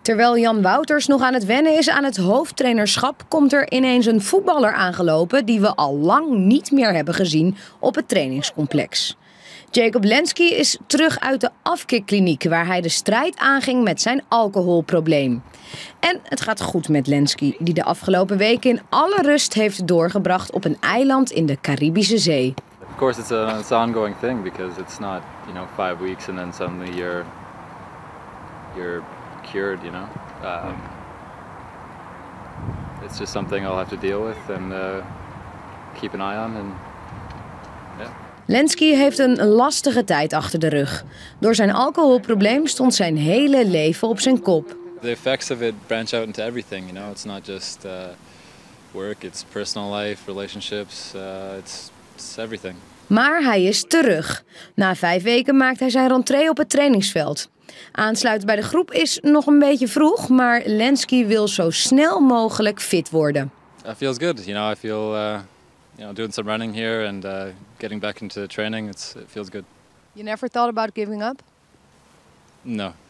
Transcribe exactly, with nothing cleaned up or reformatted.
Terwijl Jan Wouters nog aan het wennen is aan het hoofdtrainerschap, komt er ineens een voetballer aangelopen die we al lang niet meer hebben gezien op het trainingscomplex. Jacob Lenski is terug uit de afkikkliniek waar hij de strijd aanging met zijn alcoholprobleem. En het gaat goed met Lenski, die de afgelopen weken in alle rust heeft doorgebracht op een eiland in de Caribische Zee. Of course it's a it's an ongoing thing because it's not, you know, five weeks and then suddenly you're you're cured, you know. Um, it's just something I'll have to deal with and uh, keep an eye on and yeah. Lenski heeft een lastige tijd achter de rug. Door zijn alcoholprobleem stond zijn hele leven op zijn kop. The effects of it branch out into everything, you know. It's not just uh, work, it's personal life, relationships, uh, it's, it's everything. Maar hij is terug. Na vijf weken maakt hij zijn rentree op het trainingsveld. Aansluiten bij de groep is nog een beetje vroeg, maar Lenski wil zo snel mogelijk fit worden. It feels good, you know. I feel, uh, you know, doing some running here and uh, getting back into training. It's, it feels good. You never thought about giving up? No.